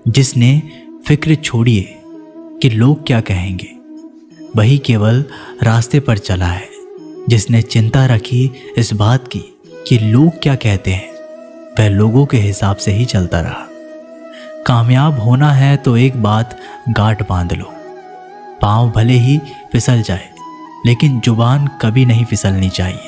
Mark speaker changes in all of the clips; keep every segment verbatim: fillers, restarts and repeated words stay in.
Speaker 1: जिसने फिक्र छोड़ी है कि लोग क्या कहेंगे, वही केवल रास्ते पर चला है। जिसने चिंता रखी इस बात की कि लोग क्या कहते हैं, वह लोगों के हिसाब से ही चलता रहा। कामयाब होना है तो एक बात गांठ बांध लो, पांव भले ही फिसल जाए लेकिन जुबान कभी नहीं फिसलनी चाहिए।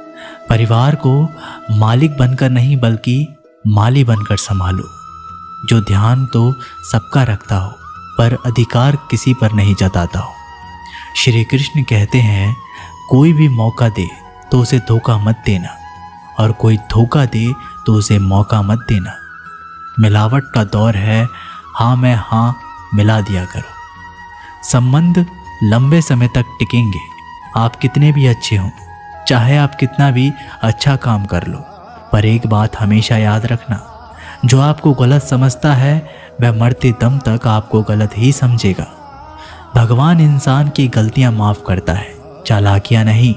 Speaker 1: परिवार को मालिक बनकर नहीं बल्कि माली बनकर संभालो। जो ध्यान तो सबका रखता हो पर अधिकार किसी पर नहीं जताता हो। श्री कृष्ण कहते हैं, कोई भी मौका दे तो उसे धोखा मत देना, और कोई धोखा दे तो उसे मौका मत देना। मिलावट का दौर है, हाँ मैं हाँ मिला दिया करो। संबंध लंबे समय तक टिकेंगे, आप कितने भी अच्छे हों, चाहे आप कितना भी अच्छा काम कर लो। पर एक बात हमेशा याद रखना, जो आपको गलत समझता है वह मरते दम तक आपको गलत ही समझेगा। भगवान इंसान की गलतियां माफ करता है, चालाकियां नहीं।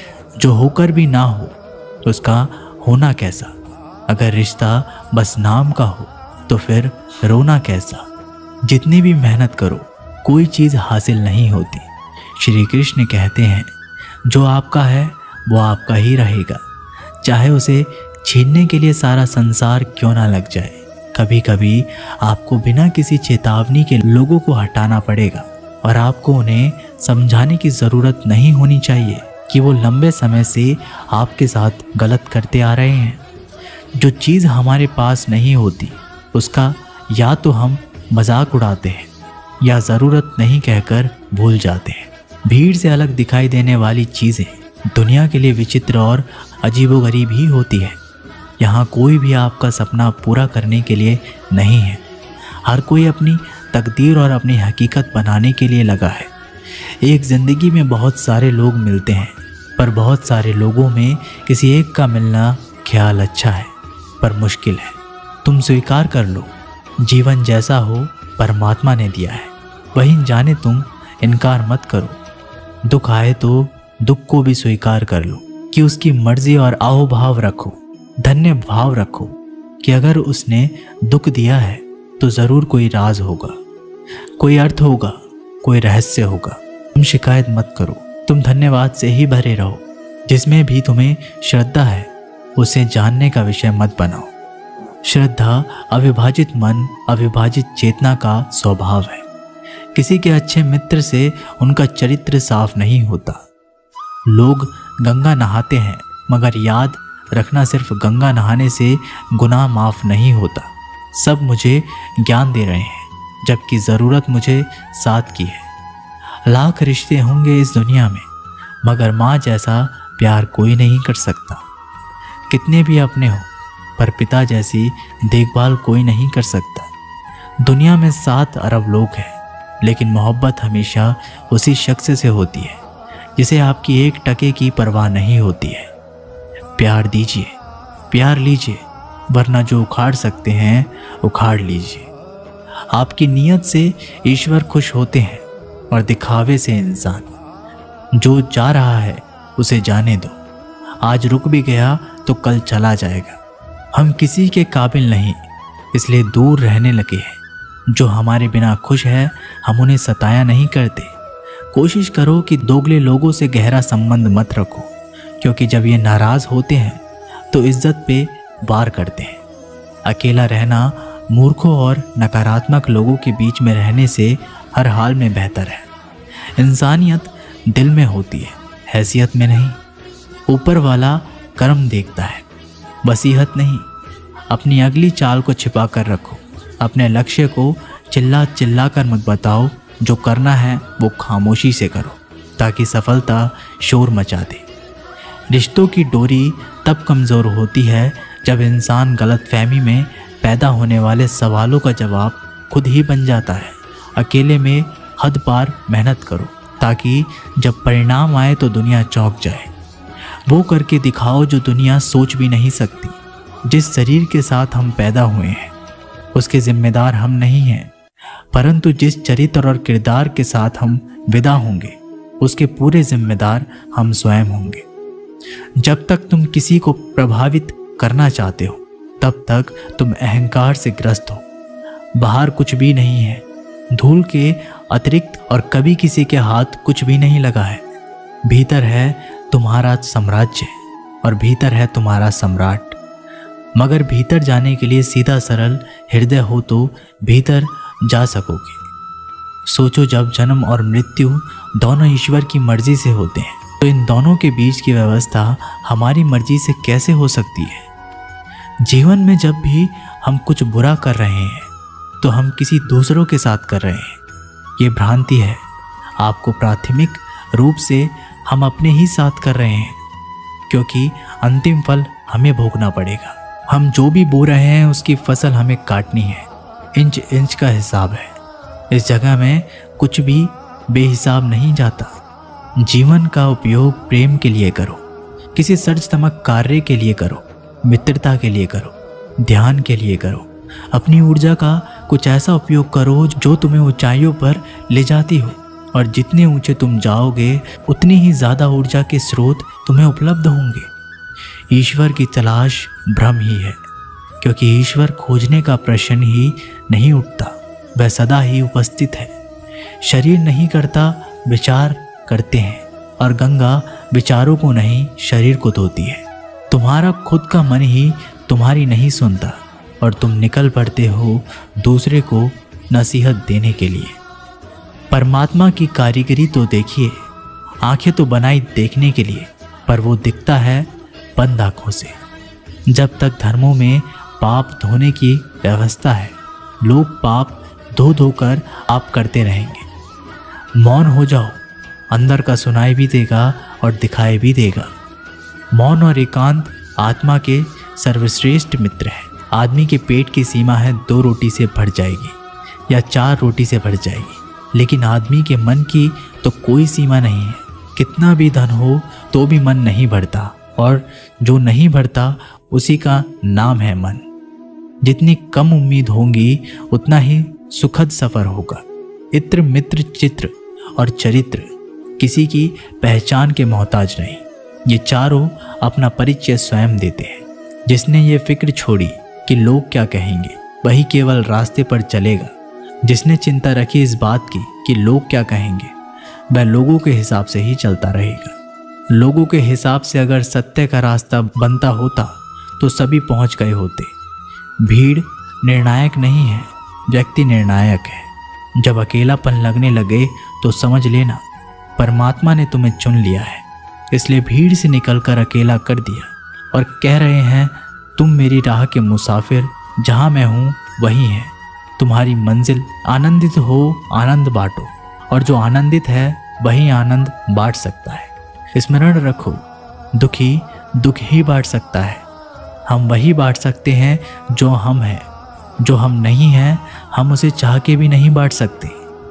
Speaker 1: जो होकर भी ना हो उसका होना कैसा। अगर रिश्ता बस नाम का हो तो फिर रोना कैसा। जितनी भी मेहनत करो कोई चीज़ हासिल नहीं होती। श्री कृष्ण कहते हैं, जो आपका है वो आपका ही रहेगा, चाहे उसे छीनने के लिए सारा संसार क्यों ना लग जाए। कभी कभी आपको बिना किसी चेतावनी के लोगों को हटाना पड़ेगा, और आपको उन्हें समझाने की ज़रूरत नहीं होनी चाहिए कि वो लंबे समय से आपके साथ गलत करते आ रहे हैं। जो चीज़ हमारे पास नहीं होती उसका या तो हम मजाक उड़ाते हैं या ज़रूरत नहीं कहकर भूल जाते हैं। भीड़ से अलग दिखाई देने वाली चीज़ें दुनिया के लिए विचित्र और अजीबोगरीब ही होती है। यहाँ कोई भी आपका सपना पूरा करने के लिए नहीं है। हर कोई अपनी तकदीर और अपनी हकीकत बनाने के लिए लगा है। एक ज़िंदगी में बहुत सारे लोग मिलते हैं, पर बहुत सारे लोगों में किसी एक का मिलना ख्याल अच्छा है पर मुश्किल है। तुम स्वीकार कर लो, जीवन जैसा हो परमात्मा ने दिया है, वहीं जाने तुम इनकार मत करो। दुख आए तो दुख को भी स्वीकार कर लो कि उसकी मर्जी, और आओ भाव रखो, धन्य भाव रखो कि अगर उसने दुख दिया है तो ज़रूर कोई राज होगा, कोई अर्थ होगा, कोई रहस्य होगा। तुम शिकायत मत करो, तुम धन्यवाद से ही भरे रहो। जिसमें भी तुम्हें श्रद्धा है उसे जानने का विषय मत बनाओ। श्रद्धा अविभाजित मन, अविभाजित चेतना का स्वभाव है। किसी के अच्छे मित्र से उनका चरित्र साफ नहीं होता। लोग गंगा नहाते हैं, मगर याद रखना सिर्फ गंगा नहाने से गुनाह माफ नहीं होता। सब मुझे ज्ञान दे रहे हैं जबकि ज़रूरत मुझे साथ की है। लाख रिश्ते होंगे इस दुनिया में, मगर माँ जैसा प्यार कोई नहीं कर सकता। कितने भी अपने हो पर पिता जैसी देखभाल कोई नहीं कर सकता। दुनिया में सात अरब लोग हैं, लेकिन मोहब्बत हमेशा उसी शख्स से होती है जिसे आपकी एक टके की परवाह नहीं होती है। प्यार दीजिए, प्यार लीजिए, वरना जो उखाड़ सकते हैं उखाड़ लीजिए। आपकी नीयत से ईश्वर खुश होते हैं और दिखावे से इंसान। जो जा रहा है उसे जाने दो, आज रुक भी गया तो कल चला जाएगा। हम किसी के काबिल नहीं, इसलिए दूर रहने लगे हैं। जो हमारे बिना खुश है हम उन्हें सताया नहीं करते। कोशिश करो कि दोगले लोगों से गहरा संबंध मत रखो, क्योंकि जब ये नाराज़ होते हैं तो इज्जत पे वार करते हैं। अकेला रहना मूर्खों और नकारात्मक लोगों के बीच में रहने से हर हाल में बेहतर है। इंसानियत दिल में होती है, हैसियत में नहीं। ऊपर वाला कर्म देखता है, वसीहत नहीं। अपनी अगली चाल को छिपा कर रखो। अपने लक्ष्य को चिल्ला चिल्ला कर मत बताओ। जो करना है वो खामोशी से करो, ताकि सफलता शोर मचा दे। रिश्तों की डोरी तब कमज़ोर होती है जब इंसान गलतफहमी में पैदा होने वाले सवालों का जवाब खुद ही बन जाता है। अकेले में हद पार मेहनत करो, ताकि जब परिणाम आए तो दुनिया चौंक जाए। वो करके दिखाओ जो दुनिया सोच भी नहीं सकती। जिस शरीर के साथ हम पैदा हुए हैं उसके जिम्मेदार हम नहीं हैं, परंतु जिस चरित्र और किरदार के साथ हम विदा होंगे उसके पूरे जिम्मेदार हम स्वयं होंगे। जब तक तुम किसी को प्रभावित करना चाहते हो तब तक तुम अहंकार से ग्रस्त हो। बाहर कुछ भी नहीं है, धूल के अतिरिक्त, और कभी किसी के हाथ कुछ भी नहीं लगा है। भीतर है तुम्हारा साम्राज्य और भीतर है तुम्हारा सम्राट। मगर भीतर जाने के लिए सीधा सरल हृदय हो तो भीतर जा सकोगे। सोचो, जब जन्म और मृत्यु दोनों ईश्वर की मर्जी से होते हैं तो इन दोनों के बीच की व्यवस्था हमारी मर्जी से कैसे हो सकती है। जीवन में जब भी हम कुछ बुरा कर रहे हैं तो हम किसी दूसरों के साथ कर रहे हैं। ये भ्रांति है। आपको प्राथमिक रूप से हम अपने ही साथ कर रहे हैं, क्योंकि अंतिम फल हमें भोगना पड़ेगा। हम जो भी बो रहे हैं उसकी फसल हमें काटनी है। इंच इंच का हिसाब है। इस जगह में कुछ भी बेहिसाब नहीं जाता। जीवन का उपयोग प्रेम के लिए करो, किसी सर्जतमक कार्य के लिए करो, मित्रता के लिए करो, ध्यान के लिए करो। अपनी ऊर्जा का कुछ ऐसा उपयोग करो जो तुम्हें ऊंचाइयों पर ले जाती हो, और जितने ऊंचे तुम जाओगे उतनी ही ज़्यादा ऊर्जा के स्रोत तुम्हें उपलब्ध होंगे। ईश्वर की तलाश भ्रम ही है, क्योंकि ईश्वर खोजने का प्रश्न ही नहीं उठता, वह सदा ही उपस्थित है। शरीर नहीं करता, विचार करते हैं, और गंगा विचारों को नहीं शरीर को धोती है। तुम्हारा खुद का मन ही तुम्हारी नहीं सुनता, और तुम निकल पड़ते हो दूसरे को नसीहत देने के लिए। परमात्मा की कारीगरी तो देखिए। आंखें तो बनाई देखने के लिए, पर वो दिखता है बंद आंखों से। जब तक धर्मों में पाप धोने की व्यवस्था है, लोग पाप धो धोकर आप करते रहेंगे। मौन हो जाओ, अंदर का सुनाई भी देगा और दिखाई भी देगा। मौन और एकांत आत्मा के सर्वश्रेष्ठ मित्र है। आदमी के पेट की सीमा है दो रोटी से भर जाएगी या चार रोटी से भर जाएगी, लेकिन आदमी के मन की तो कोई सीमा नहीं है। कितना भी धन हो तो भी मन नहीं भरता, और जो नहीं भरता उसी का नाम है मन। जितनी कम उम्मीद होंगी उतना ही सुखद सफर होगा। इत्र मित्र चित्र और चरित्र किसी की पहचान के मोहताज नहीं। ये चारों अपना परिचय स्वयं देते हैं। जिसने ये फिक्र छोड़ी कि लोग क्या कहेंगे, वही केवल रास्ते पर चलेगा। जिसने चिंता रखी इस बात की कि लोग क्या कहेंगे, वह लोगों के हिसाब से ही चलता रहेगा। लोगों के हिसाब से अगर सत्य का रास्ता बनता होता तो सभी पहुंच गए होते। भीड़ निर्णायक नहीं है, व्यक्ति निर्णायक है। जब अकेलापन लगने लगे तो समझ लेना परमात्मा ने तुम्हें चुन लिया है, इसलिए भीड़ से निकलकर अकेला कर दिया और कह रहे हैं, तुम मेरी राह के मुसाफिर, जहाँ मैं हूँ वही है तुम्हारी मंजिल। आनंदित हो, आनंद बांटो, और जो आनंदित है वही आनंद बांट सकता है। स्मरण रखो, दुखी दुख ही बांट सकता है। हम वही बांट सकते हैं जो हम हैं। जो हम नहीं हैं हम उसे चाह के भी नहीं बांट सकते।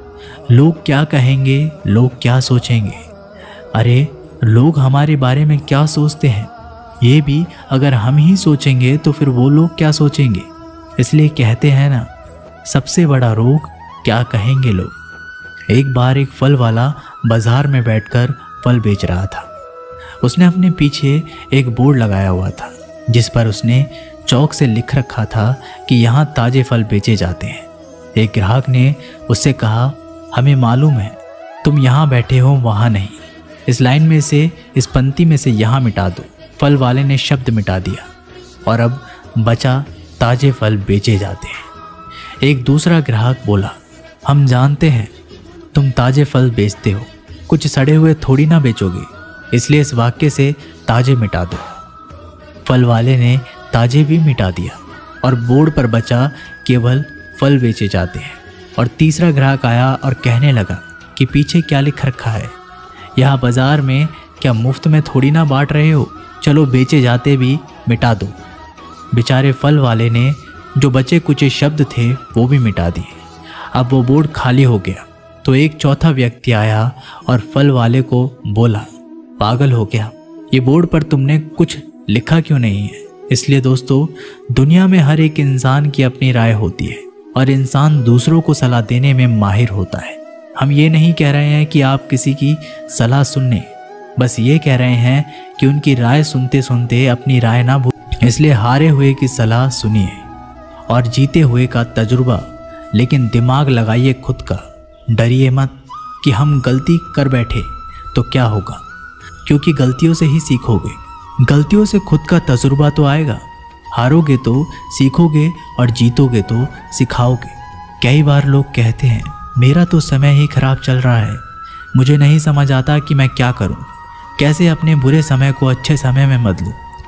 Speaker 1: लोग क्या कहेंगे, लोग क्या सोचेंगे, अरे लोग हमारे बारे में क्या सोचते हैं ये भी अगर हम ही सोचेंगे तो फिर वो लोग क्या सोचेंगे। इसलिए कहते हैं ना, सबसे बड़ा रोग क्या कहेंगे लोग। एक बार एक फल वाला बाजार में बैठकर फल बेच रहा था। उसने अपने पीछे एक बोर्ड लगाया हुआ था जिस पर उसने चौक से लिख रखा था कि यहाँ ताजे फल बेचे जाते हैं। एक ग्राहक ने उससे कहा, हमें मालूम है तुम यहाँ बैठे हो, वहाँ नहीं। इस लाइन में से, इस पंक्ति में से यहाँ मिटा दो। फल वाले ने शब्द मिटा दिया और अब बचा ताजे फल बेचे जाते हैं। एक दूसरा ग्राहक बोला, हम जानते हैं तुम ताजे फल बेचते हो, कुछ सड़े हुए थोड़ी ना बेचोगे, इसलिए इस वाक्य से ताजे मिटा दो। फल वाले ने ताजे भी मिटा दिया और बोर्ड पर बचा केवल फल बेचे जाते हैं। और तीसरा ग्राहक आया और कहने लगा कि पीछे क्या लिख रखा है, यहाँ बाजार में क्या मुफ्त में थोड़ी ना बांट रहे हो, चलो बेचे जाते भी मिटा दो। बेचारे फल वाले ने जो बचे कुछ शब्द थे वो भी मिटा दिए। अब वो बोर्ड खाली हो गया तो एक चौथा व्यक्ति आया और फल वाले को बोला, पागल हो गया, ये बोर्ड पर तुमने कुछ लिखा क्यों नहीं है। इसलिए दोस्तों, दुनिया में हर एक इंसान की अपनी राय होती है और इंसान दूसरों को सलाह देने में माहिर होता है। हम ये नहीं कह रहे हैं कि आप किसी की सलाह सुनने, बस ये कह रहे हैं कि उनकी राय सुनते सुनते अपनी राय ना भूलें। इसलिए हारे हुए की सलाह सुनिए और जीते हुए का तजुर्बा लेकिन दिमाग लगाइए खुद का, डरिए मत कि हम गलती कर बैठे तो क्या होगा, क्योंकि गलतियों से ही सीखोगे। गलतियों से खुद का तजुर्बा तो आएगा, हारोगे तो सीखोगे और जीतोगे तो सिखाओगे। कई बार लोग कहते हैं मेरा तो समय ही खराब चल रहा है, मुझे नहीं समझ आता कि मैं क्या करूं, कैसे अपने बुरे समय को अच्छे समय में बदलूं।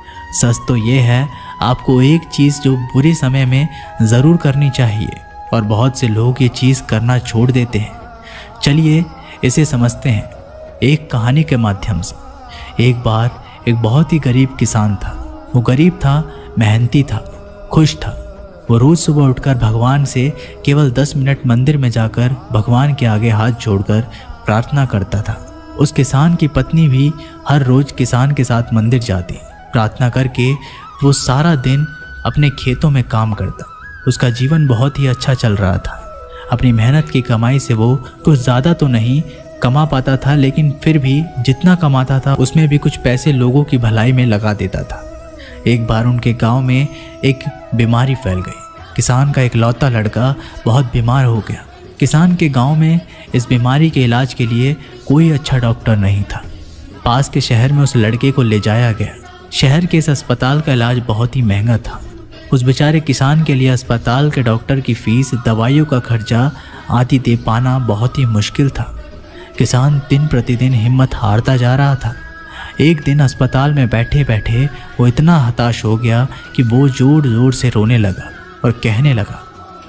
Speaker 1: सच तो ये है, आपको एक चीज़ जो बुरे समय में ज़रूर करनी चाहिए और बहुत से लोग ये चीज़ करना छोड़ देते हैं। चलिए इसे समझते हैं एक कहानी के माध्यम से। एक बार एक बहुत ही गरीब किसान था। वो गरीब था, मेहनती था, खुश था। वो रोज़ सुबह उठकर भगवान से केवल दस मिनट मंदिर में जाकर भगवान के आगे हाथ जोड़कर प्रार्थना करता था। उस किसान की पत्नी भी हर रोज़ किसान के साथ मंदिर जाती। प्रार्थना करके वो सारा दिन अपने खेतों में काम करता। उसका जीवन बहुत ही अच्छा चल रहा था। अपनी मेहनत की कमाई से वो कुछ ज़्यादा तो नहीं कमा पाता था, लेकिन फिर भी जितना कमाता था उसमें भी कुछ पैसे लोगों की भलाई में लगा देता था। एक बार उनके गांव में एक बीमारी फैल गई। किसान का इकलौता लड़का बहुत बीमार हो गया। किसान के गांव में इस बीमारी के इलाज के लिए कोई अच्छा डॉक्टर नहीं था। पास के शहर में उस लड़के को ले जाया गया। शहर के इस अस्पताल का इलाज बहुत ही महंगा था। उस बेचारे किसान के लिए अस्पताल के डॉक्टर की फीस, दवाइयों का खर्चा आदि दे पाना बहुत ही मुश्किल था। किसान दिन प्रतिदिन हिम्मत हारता जा रहा था। एक दिन अस्पताल में बैठे बैठे वो इतना हताश हो गया कि वो जोर जोर से रोने लगा और कहने लगा,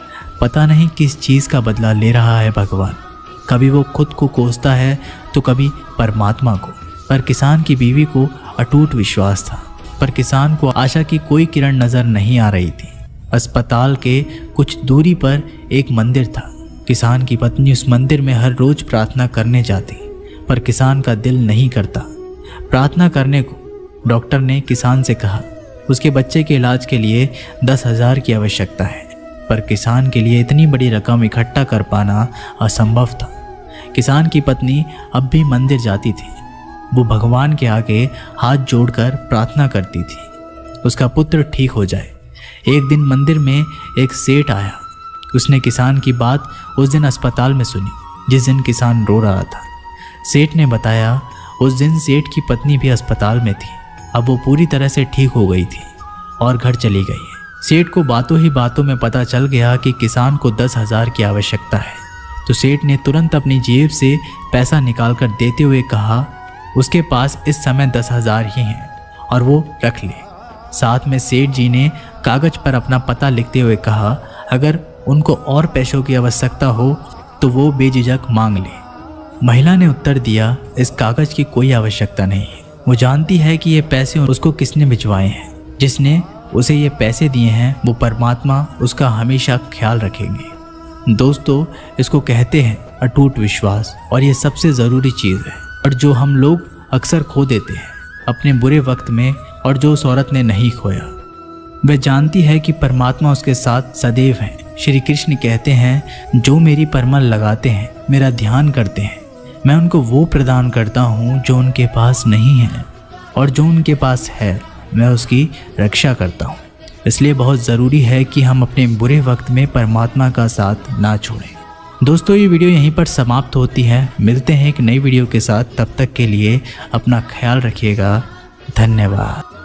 Speaker 1: पता नहीं किस चीज़ का बदला ले रहा है भगवान। कभी वो खुद को कोसता है तो कभी परमात्मा को। पर किसान की बीवी को अटूट विश्वास था, पर किसान को आशा की कोई किरण नज़र नहीं आ रही थी। अस्पताल के कुछ दूरी पर एक मंदिर था। किसान की पत्नी उस मंदिर में हर रोज़ प्रार्थना करने जाती, पर किसान का दिल नहीं करता प्रार्थना करने को। डॉक्टर ने किसान से कहा उसके बच्चे के इलाज के लिए दस हजार की आवश्यकता है, पर किसान के लिए इतनी बड़ी रकम इकट्ठा कर पाना असंभव था। किसान की पत्नी अब भी मंदिर जाती थी। वो भगवान के आगे हाथ जोड़कर प्रार्थना करती थी उसका पुत्र ठीक हो जाए। एक दिन मंदिर में एक सेठ आया। उसने किसान की बात उस दिन अस्पताल में सुनी जिस दिन किसान रो रहा था। सेठ ने बताया उस दिन सेठ की पत्नी भी अस्पताल में थी। अब वो पूरी तरह से ठीक हो गई थी और घर चली गई है। सेठ को बातों ही बातों में पता चल गया कि किसान को दस हजार की आवश्यकता है, तो सेठ ने तुरंत अपनी जेब से पैसा निकालकर देते हुए कहा उसके पास इस समय दस हजार ही हैं और वो रख ले। साथ में सेठ जी ने कागज पर अपना पता लिखते हुए कहा अगर उनको और पैसों की आवश्यकता हो तो वो बेझिझक मांग ले। महिला ने उत्तर दिया इस कागज की कोई आवश्यकता नहीं है। वो जानती है कि ये पैसे उसको किसने भिजवाए हैं। जिसने उसे ये पैसे दिए हैं वो परमात्मा उसका हमेशा ख्याल रखेंगे। दोस्तों, इसको कहते हैं अटूट विश्वास, और ये सबसे ज़रूरी चीज़ है और जो हम लोग अक्सर खो देते हैं अपने बुरे वक्त में, और जो उस औरत ने नहीं खोया। वह जानती है कि परमात्मा उसके साथ सदैव है। श्री कृष्ण कहते हैं जो मेरी परमल लगाते हैं, मेरा ध्यान करते हैं, मैं उनको वो प्रदान करता हूँ जो उनके पास नहीं है, और जो उनके पास है मैं उसकी रक्षा करता हूँ। इसलिए बहुत ज़रूरी है कि हम अपने बुरे वक्त में परमात्मा का साथ ना छोड़ें। दोस्तों, ये वीडियो यहीं पर समाप्त होती है। मिलते हैं एक नई वीडियो के साथ। तब तक के लिए अपना ख्याल रखिएगा। धन्यवाद।